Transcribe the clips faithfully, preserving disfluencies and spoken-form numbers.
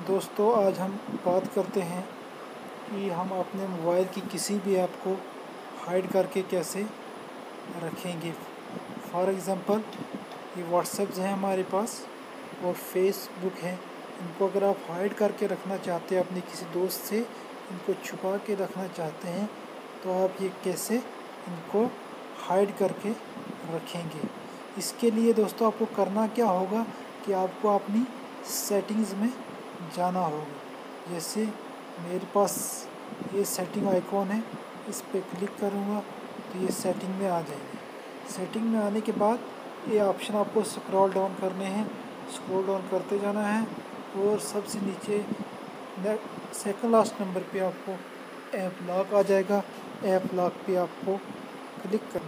दोस्तों आज हम बात करते हैं कि हम अपने मोबाइल की किसी भी ऐप को हाइड करके कैसे रखेंगे। फॉर एग्ज़ाम्पल ये व्हाट्सएप है हमारे पास और फेसबुक है। इनको अगर आप हाइड करके रखना चाहते हैं, अपने किसी दोस्त से इनको छुपा के रखना चाहते हैं, तो आप ये कैसे इनको हाइड करके रखेंगे। इसके लिए दोस्तों आपको करना क्या होगा कि आपको अपनी सेटिंग्स में जाना होगा। जैसे मेरे पास ये सेटिंग आइकॉन है, इस पर क्लिक करूँगा तो ये सेटिंग में आ जाएगी। सेटिंग में आने के बाद ये ऑप्शन आपको स्क्रॉल डाउन करने हैं, स्क्रॉल डाउन करते जाना है और सबसे नीचे सेकंड लास्ट नंबर पे आपको ऐप लॉक आ जाएगा। ऐप लॉक पे आपको क्लिक करना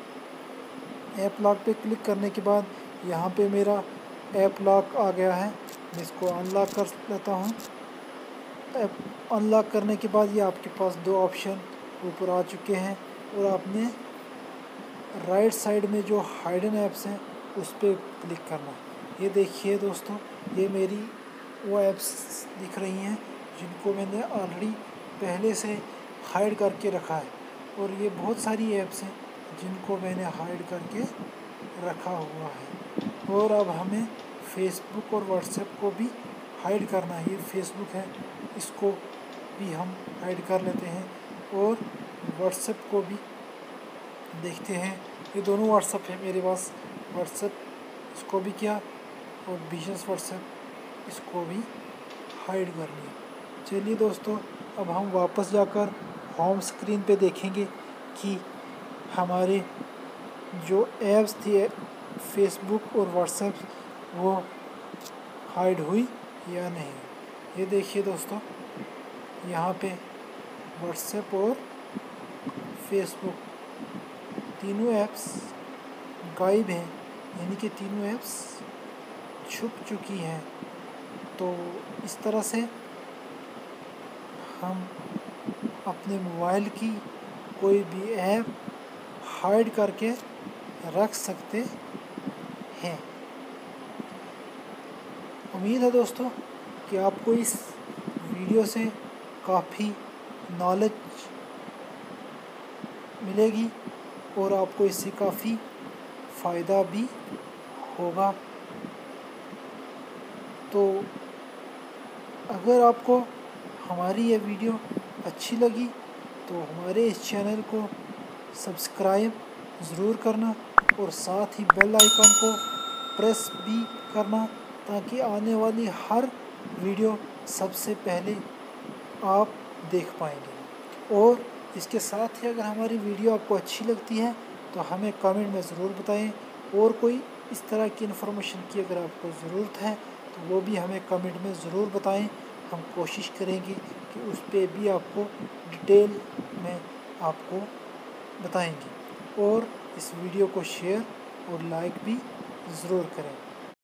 है। ऐप लॉक पे क्लिक करने के बाद यहाँ पे मेरा ऐप लॉक आ गया है, मैं इसको अनलॉक कर लेता हूँ। ऐप अनलॉक करने के बाद ये आपके पास दो ऑप्शन ऊपर आ चुके हैं और आपने राइट साइड में जो हाइडन ऐप्स हैं उस पर क्लिक करना है। ये देखिए दोस्तों, ये मेरी वो ऐप्स दिख रही हैं जिनको मैंने ऑलरेडी पहले से हाइड करके रखा है, और ये बहुत सारी ऐप्स हैं जिनको मैंने हाइड करके रखा हुआ है। और अब हमें फेसबुक और व्हाट्सएप को भी हाइड करना है। ये फेसबुक है, इसको भी हम हाइड कर लेते हैं और व्हाट्सएप को भी देखते हैं। ये दोनों व्हाट्सएप है मेरे पास, व्हाट्सएप इसको भी किया और बिजनेस व्हाट्सएप इसको भी हाइड कर लिया। चलिए दोस्तों, अब हम वापस जाकर होम स्क्रीन पे देखेंगे कि हमारे जो ऐप्स थी फेसबुक और व्हाट्सएप वो हाइड हुई या नहीं। ये देखिए दोस्तों, यहाँ पे व्हाट्सएप और फेसबुक तीनों ऐप्स गायब हैं, यानी कि तीनों ऐप्स छुप चुकी हैं। तो इस तरह से हम अपने मोबाइल की कोई भी ऐप हाइड करके रख सकते हैं। उम्मीद है दोस्तों कि आपको इस वीडियो से काफ़ी नॉलेज मिलेगी और आपको इससे काफ़ी फ़ायदा भी होगा। तो अगर आपको हमारी ये वीडियो अच्छी लगी तो हमारे इस चैनल को सब्सक्राइब ज़रूर करना और साथ ही बेल आइकन को प्रेस भी करना, ताकि आने वाली हर वीडियो सबसे पहले आप देख पाएंगे। और इसके साथ ही अगर हमारी वीडियो आपको अच्छी लगती है तो हमें कमेंट में ज़रूर बताएं, और कोई इस तरह की इन्फॉर्मेशन की अगर आपको ज़रूरत है तो वो भी हमें कमेंट में ज़रूर बताएं। हम कोशिश करेंगे कि उस पर भी आपको डिटेल में आपको बताएंगे। और इस वीडियो को शेयर और लाइक भी ज़रूर करें।